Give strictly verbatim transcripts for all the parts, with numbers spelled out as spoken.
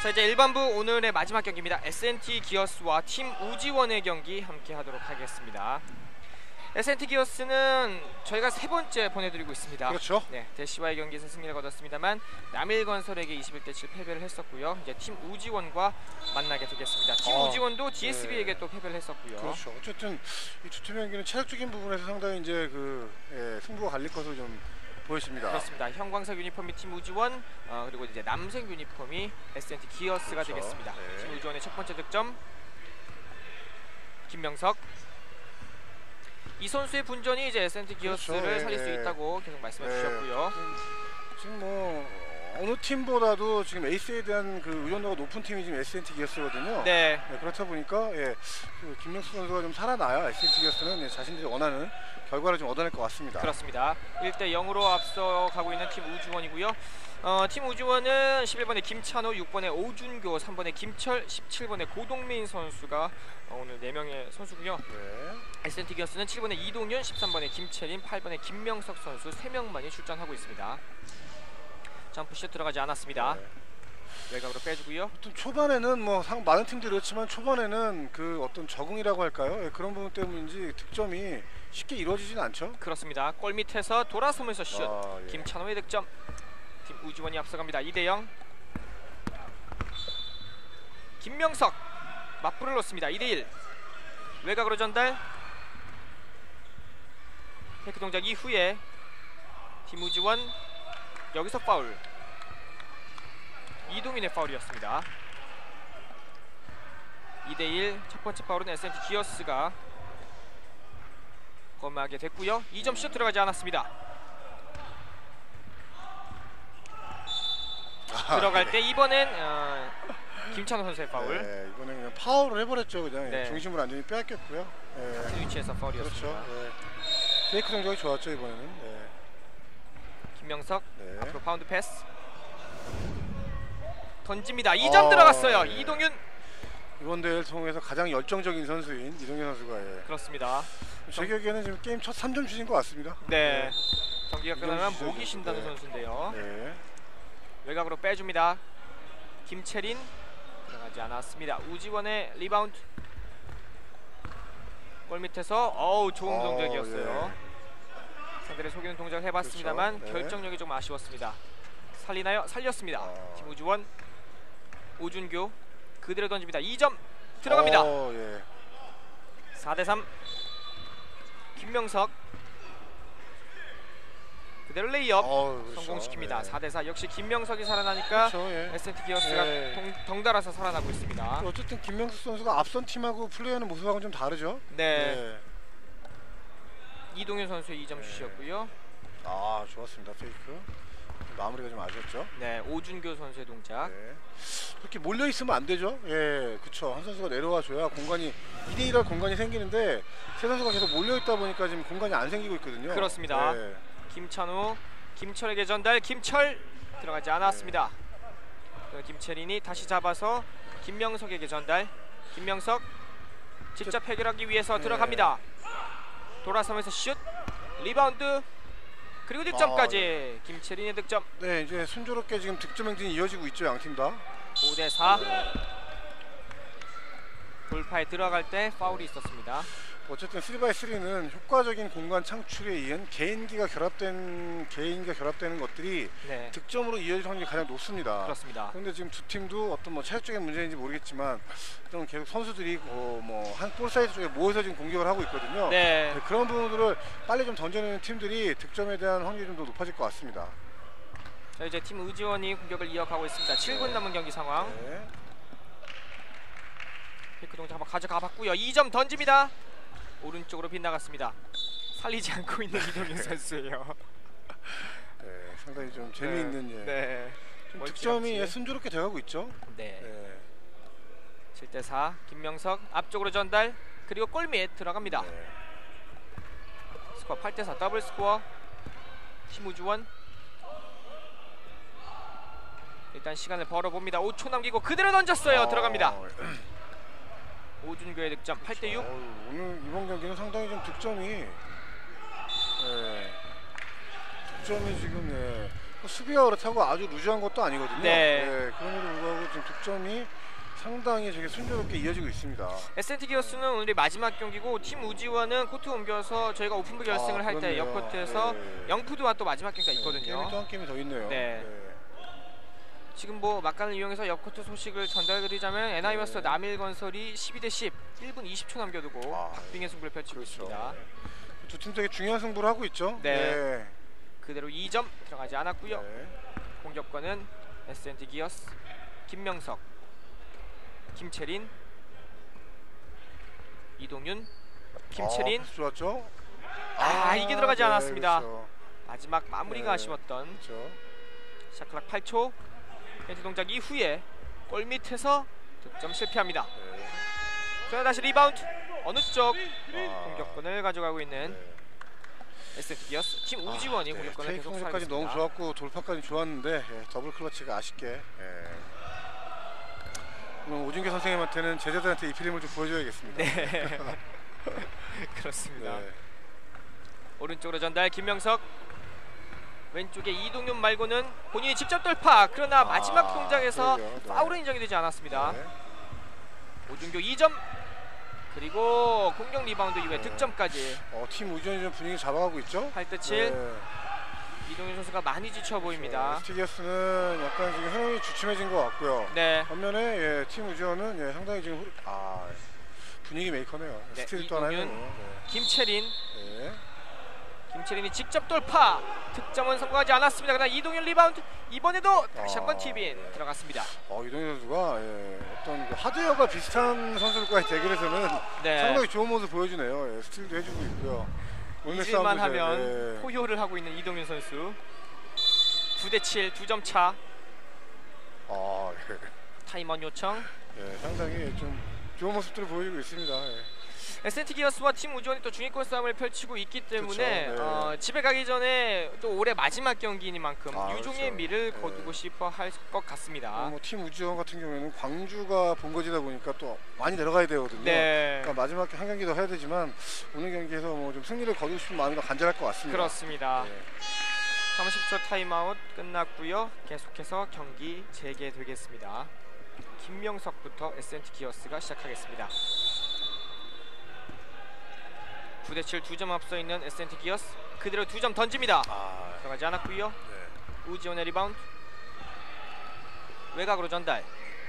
자, 이제 일반부 오늘의 마지막 경기입니다. 에스엔티 기어스와 팀 우지원의 경기 함께 하도록 하겠습니다. 에스엔티 기어스는 저희가 세 번째 보내드리고 있습니다. 그렇죠. 네, 대시와의 경기에서 승리를 거뒀습니다만 남일건설에게 이십일 대 칠 패배를 했었고요. 이제 팀 우지원과 만나게 되겠습니다. 팀 어, 우지원도 디에스비에게 네. 또 패배를 했었고요. 그렇죠. 어쨌든 이 두 팀 경기는 체력적인 부분에서 상당히 이제 그 예, 승부가 갈릴 것으로 좀 보였습니다. 그렇습니다. 형광색 유니폼이 팀 우지원, 어, 그리고 이제 남색 유니폼이 에스엔티 기어스가 그렇죠. 되겠습니다. 네. 팀 우지원의 첫 번째 득점 김명석. 이 선수의 분전이 이제 에스엔티 기어스를 그렇죠. 살릴 네. 수 있다고 계속 말씀해 네. 주셨고요. 지금 뭐 어느 팀보다도 지금 에이스에 대한 그 의존도가 높은 팀이 지금 에스엔티 기어스거든요. 네. 네, 그렇다 보니까 예, 그 김명수 선수가 좀 살아나야 에스엔티 기어스는 예, 자신들이 원하는 결과를 좀 얻어낼 것 같습니다. 그렇습니다. 일 대 영으로 앞서가고 있는 팀 우주원이고요. 어, 팀 우주원은 십일 번에 김찬호, 육 번에 오준교, 삼 번에 김철, 십칠 번에 고동민 선수가 어, 오늘 네 명의 선수고요. 네. 에스엔티 기어스는 칠 번에 이동윤, 십삼 번에 김채린, 팔 번에 김명석 선수 세 명만이 출전하고 있습니다. 점프슛 들어가지 않았습니다. 네. 외곽으로 빼주고요. 보통 초반에는 뭐 상, 많은 팀들이 그렇지만 초반에는 그 어떤 적응이라고 할까요? 예, 그런 부분 때문인지 득점이 쉽게 이루어지진 않죠. 그렇습니다. 골 밑에서 돌아서면서 슛. 아, 예. 김찬호의 득점. 팀 우주원이 앞서갑니다. 이 대 영. 김명석 맞불을 놓습니다. 이 대 일. 외곽으로 전달. 테크 동작 이후에 팀 우주원 여기서 파울. 이동민의 파울이었습니다. 이 대 일. 첫 번째 파울은 에스엔티 기어스가 검하게 됐고요. 이 점 슛 들어가지 않았습니다. 아, 들어갈 네. 때 이번엔 어, 김찬호 선수의 파울. 네, 이번에 그냥 파울을 해버렸죠. 그냥 네. 중심을 완전히 빼앗겼고요. 예. 같은 위치에서 파울이었습니다. 그렇죠. 예. 페이크 동작이 좋았죠 이번에는. 네. 김명석 네. 앞으로 파운드 패스 던집니다. 이 점 어, 들어갔어요. 네. 이동윤. 이번 대회를 통해서 가장 열정적인 선수인 이동현 선수가 예. 그렇습니다. 제 기억에는 지금 게임 첫 삼 점 슛인 것 같습니다. 네. 경기가 끝나면 슛이죠, 목이 지금. 쉰다는 네. 선수인데요. 네. 외곽으로 빼줍니다. 김채린 들어가지 않았습니다. 우지원의 리바운드. 골 밑에서 어우 좋은 어, 동작이었어요. 예. 상대를 속이는 동작을 해봤습니다만 그렇죠. 네. 결정력이 좀 아쉬웠습니다. 살리나요? 살렸습니다. 어. 팀 우주원. 오준교 그대로 던집니다. 이 점 들어갑니다. 어, 예. 사 대 삼. 김명석 그대로 레이업 어, 그렇죠. 성공시킵니다. 예. 사 대 사. 역시 김명석이 살아나니까 그렇죠, 예. 에스엔티 기어스가 예. 동, 덩달아서 살아나고 있습니다. 어쨌든 김명수 선수가 앞선 팀하고 플레이하는 모습하고는 좀 다르죠. 네. 네. 이동윤 선수의 이 점 슛이었고요. 아, 좋았습니다. 페이크. 마무리가 좀 아쉬웠죠. 네, 오준교 선수의 동작. 네. 그렇게 몰려 있으면 안 되죠. 예, 그쵸. 한 선수가 내려와 줘야 공간이 이 대 일 할 공간이 생기는데 세 선수가 계속 몰려 있다 보니까 지금 공간이 안 생기고 있거든요. 그렇습니다. 네. 김찬우, 김철에게 전달. 김철 들어가지 않았습니다. 네. 김채린이 다시 잡아서 김명석에게 전달. 김명석 직접 해결하기 위해서 네. 들어갑니다. 돌아서면서 슛, 리바운드, 그리고 득점까지. 아, 김채린의 득점. 네, 이제 순조롭게 지금 득점 행진이 이어지고 있죠, 양 팀 다. 오 대 사. 돌파에 들어갈 때 파울이 있었습니다. 어쨌든 쓰리 바이 쓰리는 효과적인 공간 창출에 의한 개인기가 결합된 개인기가 결합되는 것들이 네. 득점으로 이어질 확률이 가장 높습니다. 그렇습니다. 그런데 지금 두 팀도 어떤 뭐 체력적인 문제인지 모르겠지만 좀 계속 선수들이 어 뭐한 볼 사이드 쪽에 모여서 지금 공격을 하고 있거든요. 네. 네, 그런 부분들을 빨리 좀 던져내는 팀들이 득점에 대한 확률이 좀 더 높아질 것 같습니다. 자, 이제 팀 우지원이 공격을 이어가고 있습니다. 칠 분 네. 남은 경기 상황. 네. 피크 동작 한번 가져가 봤고요. 이 점 던집니다. 오른쪽으로 빗나갔습니다. 살리지 않고 있는 이동윤 선수예요. 네, 상당히 좀 재미있는 예. 네. 좀 멀찌감치. 득점이 예, 순조롭게 돼가고 있죠. 네. 네. 칠 대 사. 김명석 앞쪽으로 전달. 그리고 골밑 들어갑니다. 네. 스코어 팔 대 사. 더블 스코어. 팀 우주원. 일단 시간을 벌어봅니다. 오 초 남기고 그대로 던졌어요. 어, 들어갑니다. 오준교의 득점. 팔 대 육. 어, 오늘 이번 경기는 상당히 좀 득점이 예, 득점이 지금 예, 뭐 수비가 그렇다고 아주 루즈한 것도 아니거든요. 네. 네, 그럼에도 불구하고 지금 득점이 상당히 되게 순조롭게 이어지고 있습니다. 에스엔티 기어스는 오늘이 마지막 경기고 팀 우지원은 코트 옮겨서 저희가 오픈부 결승을 아, 할 때 그렇네요. 옆코트에서 네. 영푸드와 또 마지막 경기가 게임이 있거든요. 또 한 게임이 더 있네요. 네. 지금 뭐 막간을 이용해서 옆코트 소식을 전달드리자면 엔아이워스 네. 남일건설이 십이 대 십, 일 분 이십 초 남겨두고 아, 박빙의 승부를 펼치고 그렇죠. 있습니다. 두 팀 되게 중요한 승부를 하고 있죠. 네. 그대로 이 점 들어가지 않았고요. 네. 공격권은 에스엔티 기어스 김명석, 김채린, 이동윤, 김채린. 아, 패스 좋았죠. 아, 이게 들어가지 네, 않았습니다. 그렇죠. 마지막 마무리가 네. 아쉬웠던 그렇죠. 샤클락 팔 초 펜트 동작 이후에 골 밑에서 득점 실패합니다. 네. 자, 다시 리바운드 어느 쪽 아, 공격권을 가져가고 있는 네. 에스엔티 기어스 팀 우지원이 아, 네. 공격권을 테이크 계속 공격까지 수행했습니다. 너무 좋았고 돌파까지 좋았는데 예, 더블 클러치가 아쉽게. 예. 오늘 오준규 선생님한테는 제자들한테 이 필름을 좀 보여줘야겠습니다. 네. 그렇습니다. 네. 오른쪽으로 전달 김명석, 왼쪽에 이동윤 말고는 본인이 직접 돌파. 그러나 아, 마지막 동작에서 그러게요. 네. 파울은 인정이 되지 않았습니다. 네. 오준교 이 점 그리고 공격 리바운드 이후에 네. 득점까지. 어, 팀 우전이 좀 분위기 잡아가고 있죠. 팔 대 칠. 네. 이동윤 선수가 많이 지쳐 보입니다. 에스티기어스는 약간 지금 흐름이 주춤해진 것 같고요. 네. 반면에 예, 팀 우지원은 예, 상당히 지금 흐... 아, 분위기 메이커네요. 네, 스틸 또 하나 이동윤. 해요. 김채린, 네. 김채린이 직접 돌파. 득점은 성공하지 않았습니다. 그러나 이동윤 리바운드 이번에도 다시 아, 한번 티빈 네. 들어갔습니다. 어, 이동현 선수가 예, 어떤 그 하드웨어가 비슷한 선수들과의 대결에서는 네. 상당히 좋은 모습 보여주네요. 예, 스틸도 해주고 있고요. 오늘 잊을만 싸움도 이제, 하면 예. 포효를 하고 있는 이동윤 선수. 구 대 칠, 두 점 차. 아, 예. 타임아웃 요청. 예, 상당히 좀 좋은 모습들을 보여주고 있습니다. 예. 에스엔티 기어스와 팀 우지원이 또 중위권 싸움을 펼치고 있기 때문에 그렇죠, 네. 어, 집에 가기 전에 또 올해 마지막 경기이니만큼 아, 유종의 그렇죠. 미를 네. 거두고 싶어 할 것 같습니다. 뭐 팀 우지원 같은 경우에는 광주가 본거지다 보니까 또 많이 내려가야 되거든요. 네, 그러니까 마지막 한 경기 더 해야 되지만 오늘 경기에서 뭐 좀 승리를 거두고 싶은 마음이 더 간절할 것 같습니다. 그렇습니다. 네. 삼십 초 타임아웃 끝났고요. 계속해서 경기 재개되겠습니다. 김명석부터 에스엔티 기어스가 시작하겠습니다. 구 대 칠 두 점 앞서 있는 에스엔티 기어스 그대로 두 점 던집니다. 아, 들어가지 않았고요. 네. 우지원의 리바운드 외곽으로 전달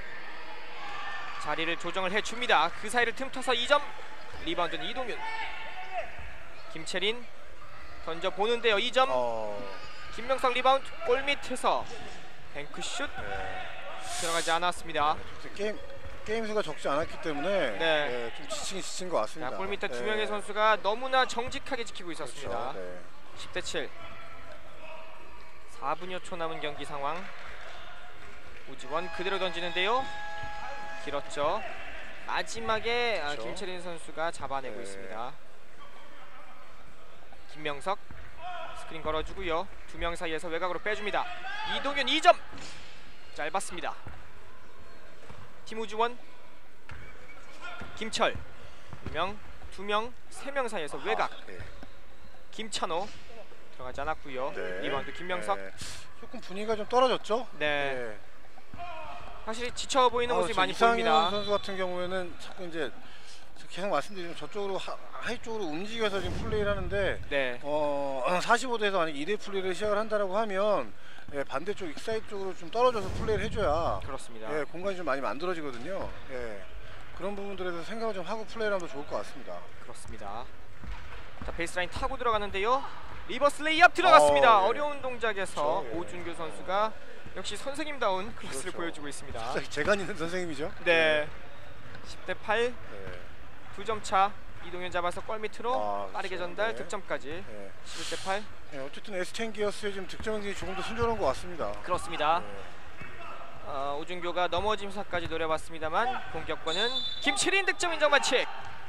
자리를 조정을 해줍니다. 그 사이를 틈타서 이 점 리바운드는 이동윤 김채린 던져보는데요. 이 점 어, 김명석 리바운드 골 밑에서 뱅크슛 네. 들어가지 않았습니다. 게임 게임 수가 적지 않았기 때문에 네. 예, 좀 지치긴 지친 것 같습니다. 자, 골 밑에 두 네. 명의 선수가 너무나 정직하게 지키고 있었습니다. 그렇죠. 네. 십 대 칠 사 분여 초 남은 경기 상황. 우지원 그대로 던지는데요. 길었죠. 마지막에 아, 그렇죠. 김채린 선수가 잡아내고 네. 있습니다. 김명석 스크린 걸어주고요. 두 명 사이에서 외곽으로 빼줍니다. 이동윤 이 점 짧았습니다. 팀 우지원 김철 두 명, 두 명, 세 명 사이에서 외곽. 아, 네. 김찬호 들어가지 않았고요. 네. 리바운드 김명석. 네. 조금 분위기가 좀 떨어졌죠. 네. 확실히 지쳐 보이는 아우, 모습이 저 많이 이상현 보입니다. 선수 같은 경우에는 자꾸 이제 계속 말씀드리면 저쪽으로 하, 하이 쪽으로 움직여서 지금 플레이를 하는데 네. 어, 사십오 대에서 만약 이 대 플레이를 시작을 한다라고 하면 예, 반대쪽 익사이드 쪽으로 좀 떨어져서 플레이를 해줘야 그렇습니다. 예, 공간이 좀 많이 만들어지거든요. 예, 그런 부분들에 대해서 생각을 좀 하고 플레이를 하면 더 좋을 것 같습니다. 그렇습니다. 자, 베이스라인 타고 들어가는데요. 리버스 레이업 들어갔습니다. 어, 예. 어려운 동작에서 그렇죠, 예. 오준규 선수가 역시 선생님다운 클래스를 그렇죠. 보여주고 있습니다. 갑자기 재간 있는 선생님이죠. 네. 십 대 팔 네. 두 점 차. 이동현 잡아서 골 밑으로 아, 빠르게 그렇죠. 전달 네. 득점까지. 네. 십일 대 팔. 네, 어쨌든 에스티엔 기어스의 지금 득점 행진이 조금 더 순조로운 것 같습니다. 그렇습니다. 네. 어, 오준교가 넘어짐사까지 노려봤습니다만 공격권은 김채린 득점 인정 반칙.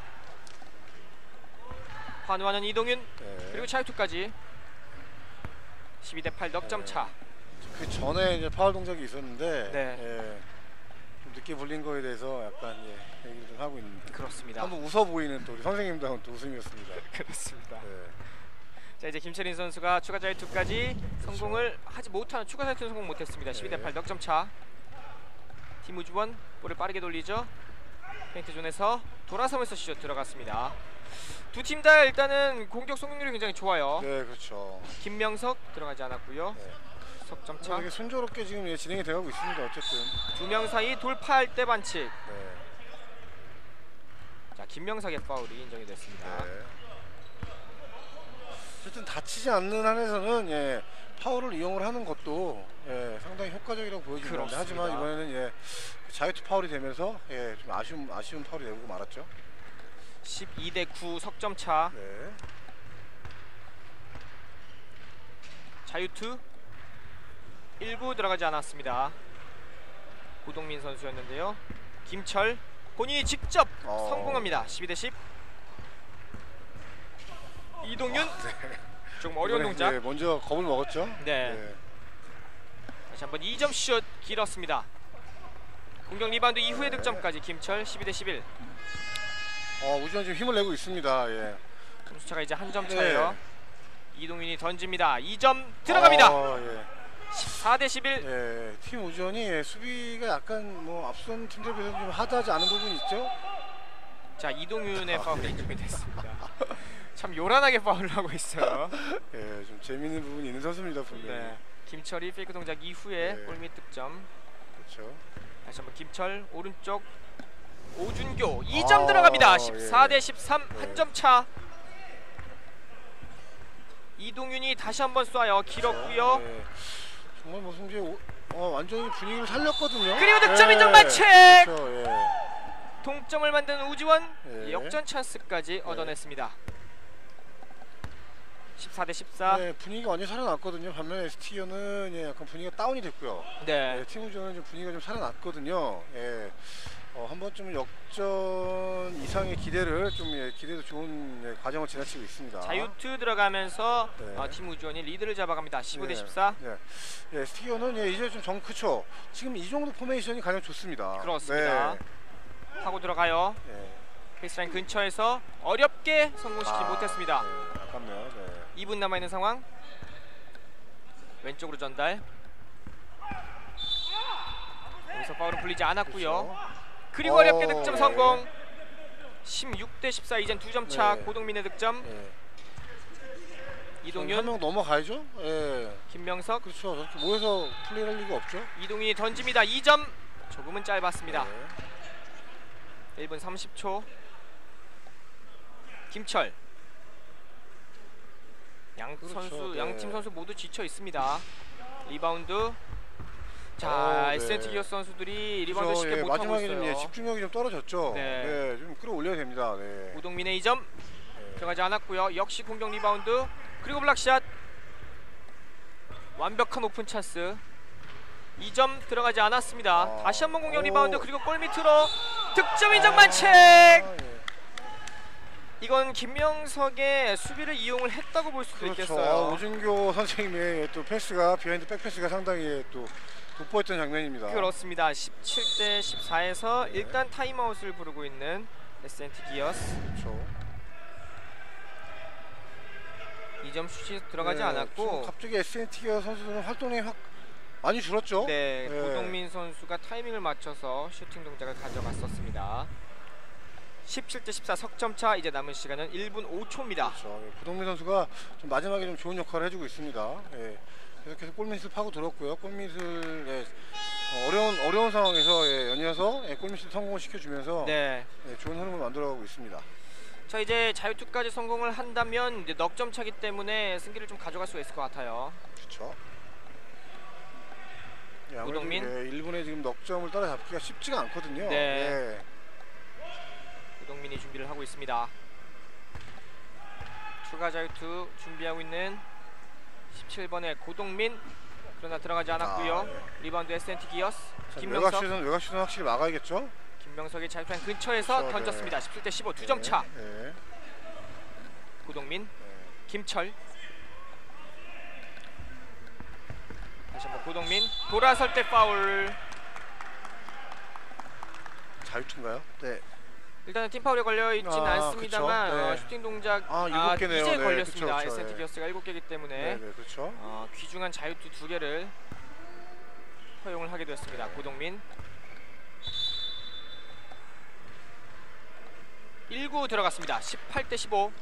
환호하는 이동윤 네. 그리고 차유투까지. 십이 대 팔 넉점 차. 그 전에 이제 파울 동작이 있었는데 네. 예, 좀 늦게 불린 거에 대해서 약간 예, 얘기를 좀 하고 있는데 그렇습니다. 한번 웃어 보이는 또 우리 선생님다운 또 웃음이었습니다. 그렇습니다. 네. 자 이제 김철인 선수가 추가 자유투까지 성공을 하지 못하는 추가 자유투 성공 못했습니다. 십이 대 팔 넉점 차. 팀 우주원 볼을 빠르게 돌리죠. 페인트 존에서 돌아서면서 슛 들어갔습니다. 두 팀 다 일단은 공격 성공률이 굉장히 좋아요. 네, 그렇죠. 김명석 들어가지 않았고요. 네. 석점 차. 되게 순조롭게 지금 예, 진행이 되어가고 있습니다. 어쨌든. 두 명 사이 돌파할 때 반칙. 네. 자 김명석의 파울이 인정이 됐습니다. 네. 어쨌든 다치지 않는 한에서는 예, 파울을 이용을 하는 것도 예, 상당히 효과적이라고 보여집니다. 그렇습니다. 하지만 이번에는 예, 자유투 파울이 되면서 예, 좀 아쉬운 아쉬운 파울이 되고 말았죠. 십이 대 구 석점 차. 네. 자유투 일구 들어가지 않았습니다. 고동민 선수였는데요. 김철 본인이 직접 어. 성공합니다. 십이 대 십. 이동윤 아, 네. 조금 어려운 이번에, 동작. 예, 먼저 겁을 먹었죠. 네. 네. 다시 한번 이 점 슛 길었습니다. 공격 리바운드 이후의 네. 득점까지 김철 십이 대 십일. 어, 우주원 지금 힘을 내고 있습니다. 예. 점수차가 이제 한 점 네. 차예요. 이동윤이 던집니다. 이 점 들어갑니다. 어, 예. 십사 대 십일. 예, 팀 우주원이 예, 수비가 약간 뭐 앞선 팀들 비해서 좀 하드하지 않은 부분이 있죠. 자 이동윤의 아, 파울이 네. 인정이 됐습니다. 참 요란하게 파울을 하고 있어요. 예, 좀 재밌는 부분이 있는 선수입니다, 분명히. 네. 김철이 페이크 동작 이후에 네. 골밑 득점. 그렇죠. 다시 한번 김철 오른쪽 오준교 이 점 아, 들어갑니다. 십사 대 예. 십삼 네. 한 점 차. 이동윤이 다시 한번 쏴요. 길었고요. 예. 정말 뭐 승재 어, 완전히 분위기를 살렸거든요. 그리고 득점 인정 예. 반칙! 그렇죠. 예. 동점을 만드는 우지원 예. 역전 찬스까지 네. 얻어냈습니다. 십사 대 십사. 네, 분위기가 완전히 살아났거든요. 반면에 에스티어는 예, 약간 분위기가 다운이 됐고요. 네. 예, 팀 우주원은 좀 분위기가 좀 살아났거든요. 예. 어, 한 번쯤은 역전 이상의 기대를 좀 예, 기대도 좋은 예, 과정을 지나치고 있습니다. 자유투 들어가면서 네. 어, 팀 우주원이 리드를 잡아갑니다. 십오 대 예, 십사. 예. 예, 스티어는 예, 이제 좀 정 크죠. 지금 이 정도 포메이션이 가장 좋습니다. 그렇습니다. 하고 들어가요. 네. 예. 베이스라인 근처에서 어렵게 성공시키지 아, 못했습니다. 네, 아깝네요. 네. 이 분 남아있는 상황. 왼쪽으로 전달. 여기서 파울은 풀리지 않았고요. 그렇죠. 그리고 오, 어렵게 득점 예. 성공. 십육 대 십사. 이젠 두 점 차. 네. 고동민의 득점. 예. 이동윤, 한 명 넘어가야죠. 예. 김명석. 그렇죠. 저렇게 모여서 플레이할 리가 없죠. 이동윤이 던집니다. 이 점. 조금은 짧았습니다. 네. 일 분 삼십 초. 김철. 양 그렇죠, 선수, 네. 양팀 선수 모두 지쳐 있습니다. 리바운드. 자, 어, 네. 에스엔티 기어스 선수들이 리바운드 그렇죠. 쉽게 예, 못 하고 마지막에 있어요. 좀 예, 집중력이 좀 떨어졌죠. 네. 네. 좀 끌어올려야 됩니다. 네. 우동민의 이 점 네. 들어가지 않았고요. 역시 공격 리바운드. 그리고 블락샷. 완벽한 오픈 찬스. 이 점 들어가지 않았습니다. 아. 다시 한번 공격 오. 리바운드. 그리고 골 밑으로 득점 인정 반칙. 아, 예. 이건 김명석의 수비를 이용을 했다고 볼 수도 그렇죠. 있겠어요. 아, 오준교 선생님의 또 패스가 비하인드 백 패스가 상당히 또 돋보였던 장면입니다. 그렇습니다. 십칠 대 십사에서 네. 일단 타임아웃을 부르고 있는 에스엔티 기어스. 그렇죠. 이 점 슛이 들어가지 네, 않았고 지금 갑자기 에스엔티 기어 선수들은 활동량이 확 많이 줄었죠. 네, 네. 고동민 선수가 타이밍을 맞춰서 슈팅 동작을 가져갔었습니다. 십칠 대 십사 석점 차. 이제 남은 시간은 일 분 오 초입니다. 그렇죠. 예, 고동민 선수가 좀 마지막에 좀 좋은 역할을 해주고 있습니다. 예. 계속해서 골밑을 파고 들었고요. 골밑을 예, 어, 어려운 어려운 상황에서 예, 연이어서 예, 골밑을 성공을 시켜주면서 네. 예, 좋은 흐름을 만들어가고 있습니다. 자, 이제 자유투까지 성공을 한다면 이제 넉점 차기 때문에 승기를 좀 가져갈 수가 있을 것 같아요. 그렇죠. 예, 아무래도 우동민. 예, 일본의 지금 넉점을 따라잡기가 쉽지가 않거든요. 네. 예. 고동민이 준비를 하고 있습니다. 추가 자유투 준비하고 있는 십칠 번의 고동민. 그러나 들어가지 않았고요. 아, 네. 리바운드 에스엔티 기어스. 자, 김명석. 외곽슛은 외곽슛은 확실히 막아야겠죠. 김명석의 자유투 근처에서 그렇죠, 던졌습니다. 네. 십칠 대 십오 두 점 차. 예. 예. 고동민, 김철. 다시 한번 고동민. 돌아설 때 파울. 자유투인가요? 네. 일단은 팀 파울에 걸려 있진 아, 않습니다만 그쵸. 네. 어, 슈팅 동작 아, 아, 일곱 개네요. 이제 네, 걸렸습니다. 그쵸, 그쵸, 에스엔티 예. 기어스가 일곱 개이기 때문에 네, 네, 그렇죠. 어, 귀중한 자유투 두 개를 허용을 하게 되었습니다. 고동민 일 구 들어갔습니다. 십팔 대 십오.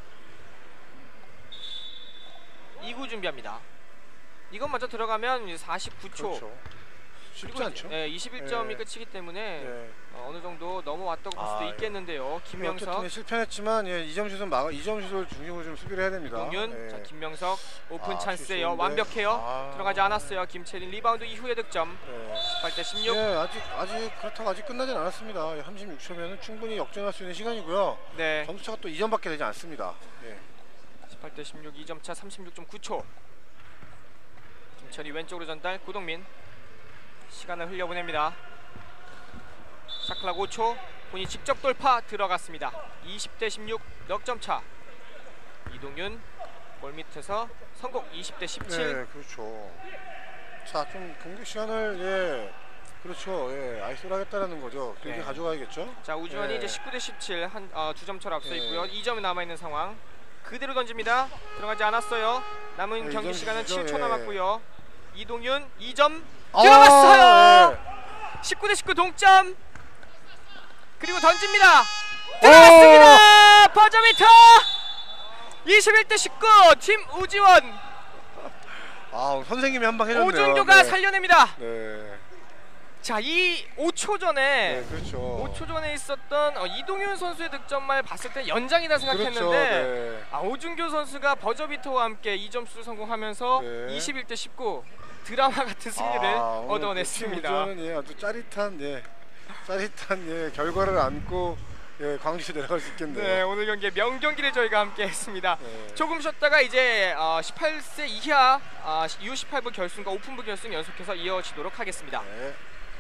이 구 준비합니다. 이것마저 들어가면 이제 사십구 초. 그렇죠. 쉽지 않죠. 네, 이십일 점이 네. 끝이기 때문에 네. 어, 어느 정도 넘어왔다고 볼 수도 아, 있겠는데요. 김명석, 어쨌든 실패했지만 예, 이 점 슛은 막아 이 점 슛을 중심으로 좀 수비를 해야 됩니다. 동윤, 예. 자 김명석 오픈 아, 찬스예요. 좋은데. 완벽해요. 아. 들어가지 않았어요. 김채린 리바운드 이후의 득점. 네. 십팔 대 십육. 예, 아직 아직 그렇다고 아직 끝나진 않았습니다. 삼십육 초면은 충분히 역전할 수 있는 시간이고요. 네. 점수차가 또 이 점밖에 되지 않습니다. 예. 십팔 대 십육 이 점 차 삼십육 점 구 초. 김철이 왼쪽으로 전달. 고동민 시간을 흘려보냅니다. 샤클락 오 초. 본인 직접 돌파 들어갔습니다. 이십 대 십육 넉 점 차. 이동윤 골 밑에서 성공. 이십 대 십칠. 네, 그렇죠. 자, 좀 공격 시간을 예, 그렇죠. 예, 아이솔 하겠다라는 거죠. 길게 네. 가져가야겠죠. 자 우주환이 예. 이제 십구 대 십칠 한 어, 두 점 차로 앞서 예. 있고요. 이 점이 남아 있는 상황. 그대로 던집니다. 들어가지 않았어요. 남은 네, 경기 이 점 시간은 주시죠. 칠 초 예. 남았고요. 이동윤 이 점 아, 들어갔어요. 예. 십구 대 십구 동점. 그리고 던집니다. 들어갔습니다. 버저비터. 이십일 대 십구 팀 우지원. 아, 선생님이 한 방 해줬네요. 오준교가 네. 살려냅니다. 네. 자, 이 오 초 전에 네, 그렇죠. 오 초 전에 있었던 어, 이동윤 선수의 득점만 봤을 때 연장이다 생각했는데 그렇죠. 네. 아, 오준교 선수가 버저비터와 함께 이 점수 성공하면서 네. 이십일 대 십구 드라마 같은 승리를 아, 오늘 얻어냈습니다. 그 팀 우주는 예, 아주 짜릿한 예, 짜릿한 예, 결과를 안고 예, 광주시 내려갈 수 있겠네요. 네, 오늘 경기의 명경기를 저희가 함께 했습니다. 네. 조금 쉬었다가 이제 어, 십팔 세 이하 어, 유 십팔 부 결승과 오픈부 결승 연속해서 이어지도록 하겠습니다. 네.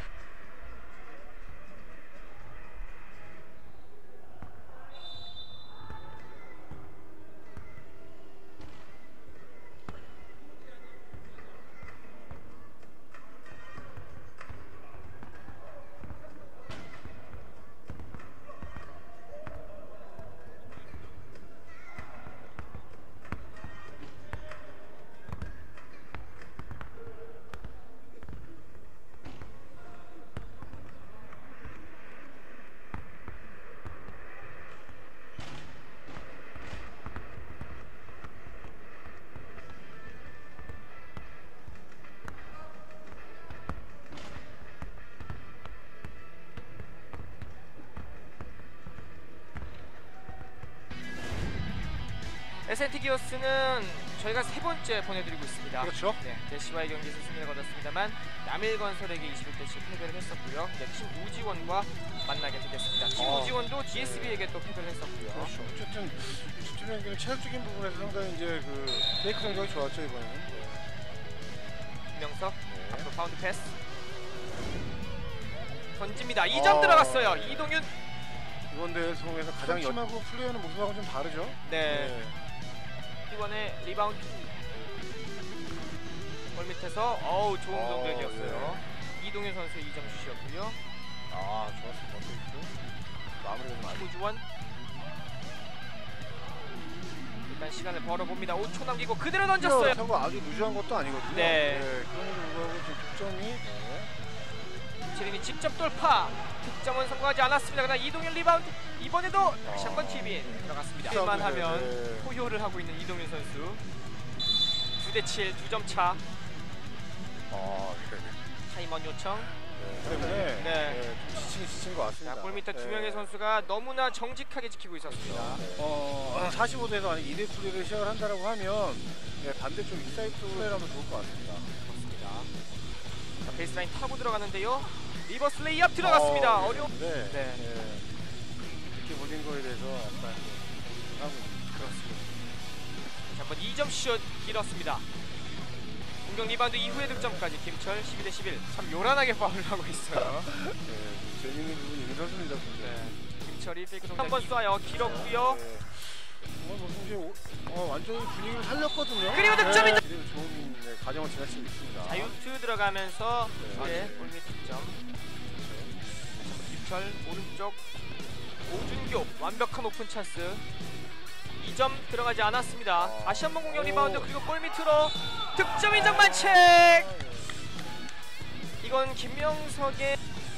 에스엔티 기어스는 저희가 세 번째 보내드리고 있습니다. 그렇죠. 네, 대시와의 경기에서 승리를 거뒀습니다만 남일건설에게 이십일 대 칠 패배를 했었고요. 네, 팀 우지원과 만나게 되겠습니다. 팀 어. 우지원도 디에스비에게 또 패배를 했었고요. 그렇죠. 어쨌든 두팀 경기는 체력적인 부분에서 상당히 이제 그 페이크 성적이 좋았죠 이번에는. 네. 김명석 네. 앞으로 파운드 패스 던집니다. 이 점 어, 들어갔어요. 네. 이동윤. 이번 대회에서 통해서 가장 팀하고 플레이하는 모습하고 좀 다르죠. 네. 이번에 리바운드 골 밑에서 어우 좋은 어, 공격이었어요. 이동윤 선수의 이 점 슛이었고요. 아, 좋았습니다. 페이크. 마무리가 좀 아쉽. 우주원 일단 시간을 벌어봅니다. 오 초 남기고 그대로 던졌어요. 그렇다고 아주 루즈한 것도 아니거든요. 네. 그럼에도 불구하고 좀 득점이 네. 김채린이 직접 돌파. 득점은 성공하지 않았습니다. 그러나 이동윤 리바운드 이번에도 다시 아. 한번 티비인 들어갔습니다. 네, 할만 하면 네. 포효를 하고 있는 이동윤 선수. 구 대 칠 두 점 차. 아, 네. 타임원 요청. 네. 때문에 네. 네, 좀 지친 지친 것 같습니다. 자, 골밑에 두 네. 명의 선수가 너무나 정직하게 지키고 있었습니다. 어, 사십오 대에서 만약 이 대 플레이를 시작을 한다라고 하면 네, 반대쪽 인사이드 플레이를 하면 좋을 것 같습니다. 그렇습니다. 자, 베이스라인 타고 들어가는데요. 리버스 레이업 들어갔습니다. 어, 어려운. 네. 네. 네. 이렇게 몰린 거에 대해서 약간 좀 하고 그렇습니다. 자, 한번 이 점 슛 길었습니다. 공격 리바운드 이후의 득점까지 김철 십이 대 십일. 참 요란하게 파울을 하고 있어요. 네, 재밌는 부분이 있는 선수입니다. 네. 김철이 페이크 동작 한 번 쏴요. 길었고요. 네. 정말 뭐 이제 오- 어, 완전히 분위기를 살렸거든요. 그리고 득점이 네. 그리고 좋은 네, 과정을 지나치고 있습니다. 자유투 들어가면서 네. 네, 골밑 득점. 김철 오른쪽 오준교 완벽한 오픈 찬스. 이 점 들어가지 않았습니다. 아. 다시 한번 공격 오. 리바운드 그리고 골 밑으로 득점 인정 반칙. 이건 김명석의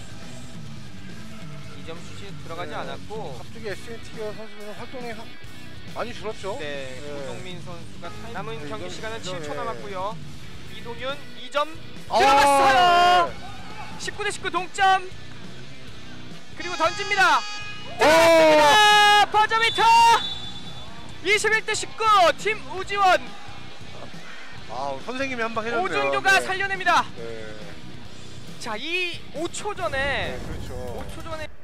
이 점 슛이 들어가지 네. 않았고 갑자기 에스엔티가 선수는 활동이 하, 많이 줄었죠. 네, 네. 고동민 선수가 타임. 남은 네, 경기 이건 시간은 진짜, 칠 초 네. 남았고요. 이동윤 이 점 아, 들어갔어요. 네. 십구 대 십구 동점. 그리고 던집니다. 오! 들어갔습니다. 버저비터. 이십일 대 십구 팀 우지원. 아, 선생님이 한 방 해줬네요. 오준교가 네. 살려냅니다. 네. 자, 이 오 초 전에 네, 그렇죠. 오 초 전에